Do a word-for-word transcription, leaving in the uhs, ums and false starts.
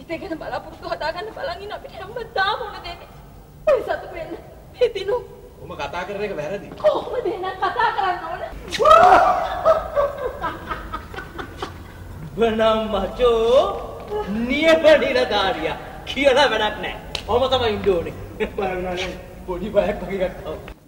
ජීවිතේ ගැන බලාපොරොත්තු හදාගන්න බලන් ඉන්න අපිට හැමදාම ඕන දෙන්නේ. ඔය සතුට වෙන්න. හිතිනු. ඔම කතා කරන එක වැරදි. කොහොමද එහෙනම් කතා කරන්න ඕන? බනම් මචෝ නියපදිනදාරියා කියලා වැඩක් නැහැ. ඔම තමයි ඉන්න ඕනේ. බලන්නනේ පොඩි බයක් වගේ ගත්තා.